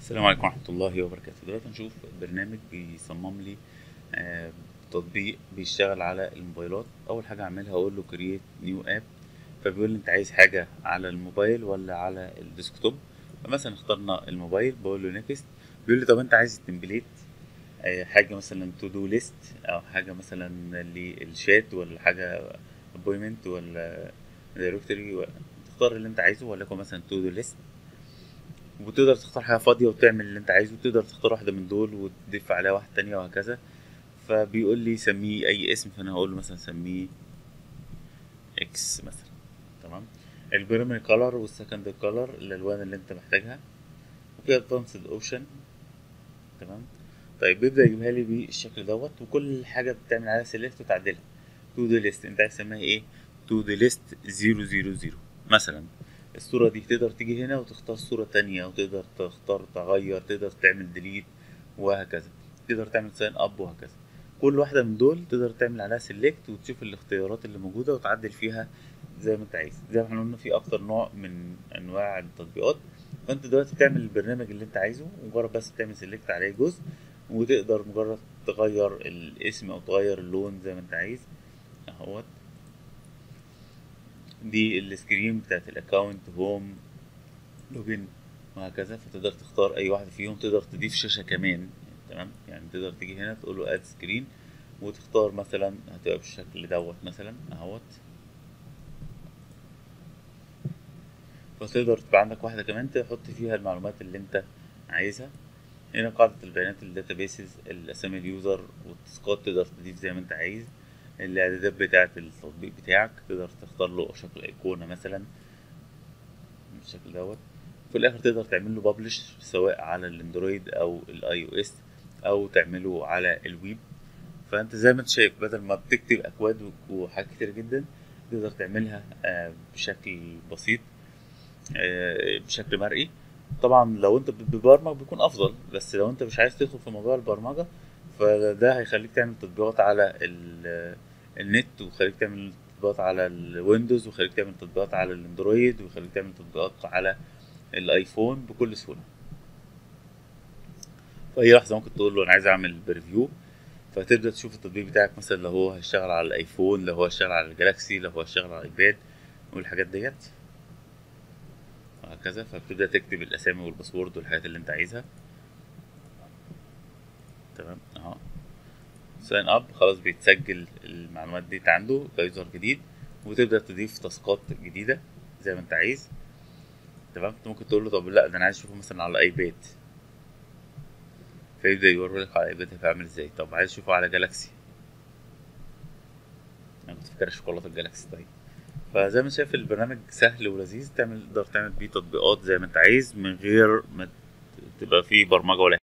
السلام عليكم ورحمة الله وبركاته. دلوقتي هنشوف برنامج بيصمم لي آه، تطبيق بيشتغل على الموبايلات. أول حاجة هعملها أقول له create new app، فبيقول لي أنت عايز حاجة على الموبايل ولا على الديسكتوب. فمثلا اخترنا الموبايل، بقول له next. بيقول لي طب أنت عايز التمبليت حاجة مثلا to do list أو حاجة مثلا للشات ولا حاجة appointment ولا directory. تختار اللي أنت عايزه، وليكن مثلا to do list. وتقدر تختار حاجة فاضية وتعمل اللي انت عايزه، تقدر تختار واحدة من دول وتضيف عليها واحدة تانية وهكذا. فبيقول لي سميه أي اسم، فأنا هقول له مثلا سميه إكس مثلا. تمام. البريمري كولر والسكندري كولر الألوان اللي انت محتاجها، وفي أدفانسد أوبشن. تمام. طيب بيبدأ يجيبها لي بالشكل دوت، وكل حاجة بتعمل عليها سيلكت وتعدلها. تو دو ليست انت عايز تسميها ايه؟ تو دو ليست 000 مثلا. الصورة دي تقدر تيجي هنا وتختار صورة تانية، وتقدر تختار تغير، تقدر تعمل ديليت وهكذا. تقدر تعمل ساين اب وهكذا. كل واحدة من دول تقدر تعمل عليها سيلكت وتشوف الاختيارات اللي موجودة وتعدل فيها زي ما انت عايز. زي ما احنا قلنا في اكتر نوع من انواع التطبيقات. فانت دلوقتي بتعمل البرنامج اللي انت عايزه، مجرد بس تعمل سيلكت عليه جزء، وتقدر مجرد تغير الاسم او تغير اللون زي ما انت عايز اهوت. دي السكرين بتاعت الاكونت، هوم، لوجن وهكذا. فتقدر تختار اي واحدة فيهم، تقدر تضيف شاشة كمان. تمام، يعني تقدر تيجي هنا تقول له اد سكرين، وتختار مثلا هتبقى بالشكل دوت مثلا اهوت. فتقدر تبقى عندك واحدة كمان تحط فيها المعلومات اللي انت عايزها. هنا قاعدة البيانات، الداتابيسز، الاسامي اليوزر والتاسكات تقدر تضيف زي ما انت عايز. الاعدادات بتاعة التطبيق بتاعك تقدر تختار له شكل ايقونة مثلا بالشكل دوت. في الاخر تقدر تعمل له بابلش سواء على الاندرويد او الاي او اس، او تعمله على الويب. فانت زي ما انت شايف، بدل ما بتكتب اكواد وحاجات كتير جدا، تقدر تعملها بشكل بسيط، بشكل مرئي. طبعا لو انت بتبرمج بيكون افضل، بس لو انت مش عايز تدخل في موضوع البرمجة، فده هيخليك تعمل تطبيقات على النت، ويخليك تعمل تطبيقات على الويندوز، ويخليك تعمل تطبيقات على الاندرويد، ويخليك تعمل تطبيقات على الايفون بكل سهولة. في اي لحظة ممكن تقول له انا عايز اعمل بريفيو، فتبدأ تشوف التطبيق بتاعك مثلا لو هو هيشتغل على الايفون، لو هو هيشتغل على الجالاكسي، لو هو هيشتغل على الايباد والحاجات ديت وهكذا. فبتبدأ تكتب الاسامي والباسورد والحاجات اللي انت عايزها. تمام اهو. ساين اب، خلاص بيتسجل المعلومات دي عنده كيوزر جديد، وتبدأ تضيف تاسكات جديدة زي ما انت عايز. تمام. انت ممكن تقول له طب لا، ده انا عايز اشوفه مثلا على الايباد، فيبدأ يوريلك على الايباد هيبقى عامل ازاي. طب عايز اشوفه على جالاكسي، انا كنت فاكر شوكولاتة الجالاكسي. طيب، فزي ما شايف البرنامج سهل ولذيذ، تقدر تعمل بيه تطبيقات زي ما انت عايز من غير ما تبقى فيه برمجة ولا